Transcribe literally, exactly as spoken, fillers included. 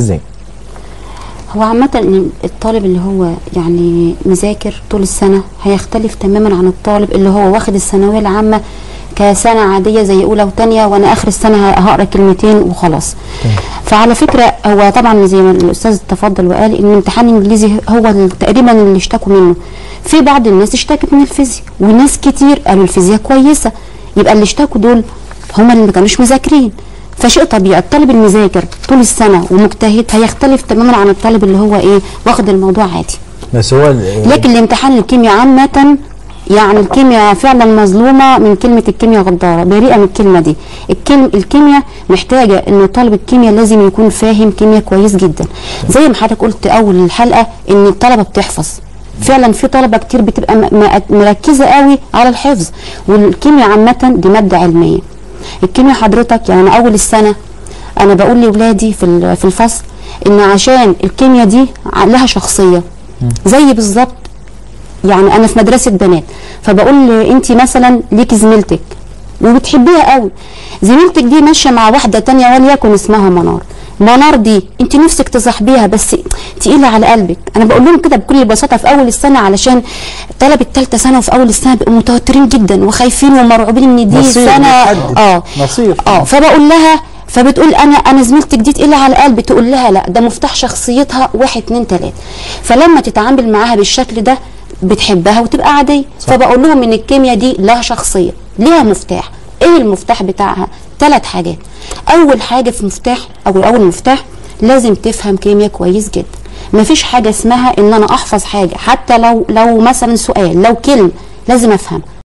ازاي؟ هو عامة الطالب اللي هو يعني مذاكر طول السنة هيختلف تماما عن الطالب اللي هو واخد الثانوية العامة كسنة عادية زي أولى وتانية وأنا آخر السنة هقرا كلمتين وخلاص. فعلى فكرة هو طبعا زي ما الأستاذ تفضل وقال إن امتحان الإنجليزي هو تقريبا اللي اشتكوا منه. في بعض الناس اشتكت من الفيزياء وناس كتير قالوا الفيزياء كويسة، يبقى اللي اشتكوا دول هم اللي ما كانوش مذاكرين. فشيء طبيعي الطالب المذاكر طول السنه ومجتهد هيختلف تماما عن الطالب اللي هو ايه واخد الموضوع عادي. بس هو لكن الامتحان الكيمياء عامه يعني الكيمياء فعلا مظلومه من كلمه الكيمياء غداره، بريئه من الكلمه دي. الكلم الكيمياء محتاجه ان طالب الكيمياء لازم يكون فاهم كيمياء كويس جدا. زي ما حضرتك قلت اول الحلقه ان الطلبه بتحفظ. فعلا في طلبه كتير بتبقى مركزه قوي على الحفظ، والكيمياء عامه دي ماده علميه. الكيمياء حضرتك يعني اول السنه انا بقول لاولادي في في الفصل ان عشان الكيمياء دي لها شخصيه زي بالظبط. يعني انا في مدرسه بنات فبقول انت مثلا ليكي زميلتك وبتحبيها قوي، زميلتك دي ماشيه مع واحده ثانيه وليكن اسمها منار. منار دي انت نفسك تصاحبيها بس تقيله على قلبك. انا بقول لهم كده بكل بساطه في اول السنه علشان طلبه ثالثه ثانوي في اول السنه بيبقوا متوترين جدا وخايفين ومرعوبين ان دي سنه اه نصير اه فبقول لها فبتقول انا انا زميلتك دي تقيله على قلبي، تقول لها لا ده مفتاح شخصيتها واحد اتنين تلاته. فلما تتعامل معاها بالشكل ده بتحبها وتبقى عاديه. فبقول لهم ان الكيمياء دي لها شخصيه ليها مفتاح. ايه المفتاح بتاعها؟ ثلاث حاجات. اول حاجه في مفتاح او اول مفتاح لازم تفهم كيمياء كويس جدا. مفيش حاجه اسمها ان انا احفظ حاجه حتى لو لو مثلا سؤال لو كلمه لازم افهم.